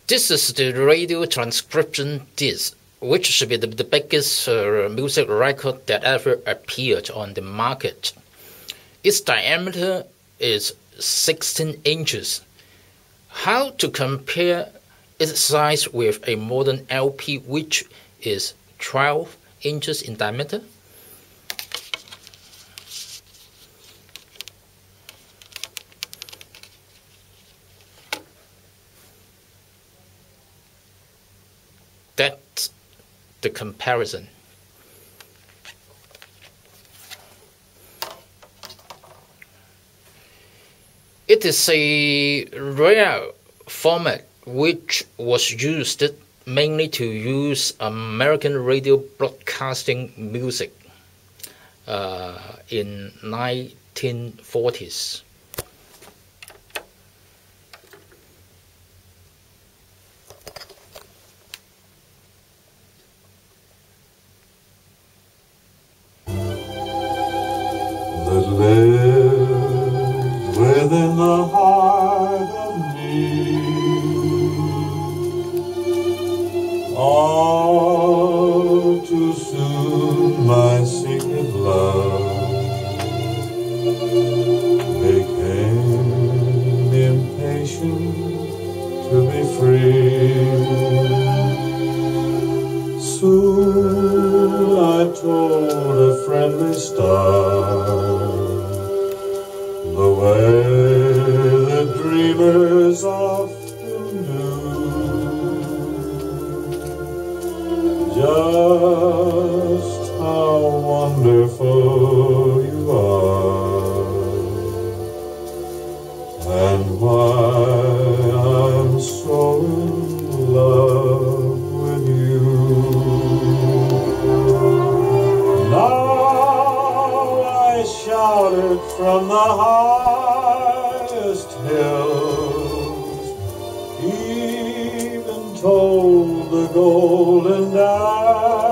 This is the Radio Transcription Disc, which should be the biggest music record that ever appeared on the market. Its diameter is 16 inches. How to compare its size with a modern LP, which is 12 inches in diameter? That's the comparison. It is a rare format which was used mainly to use American radio broadcasting music in 1940s. That lives within the heart of me, all too soon my secret love became impatient to be free. Soon I told a friendly star the way the dreamers often do, just how wonderful you are, and why I'm so in love with you. Now I shouted from the highest hills, even told the golden dawn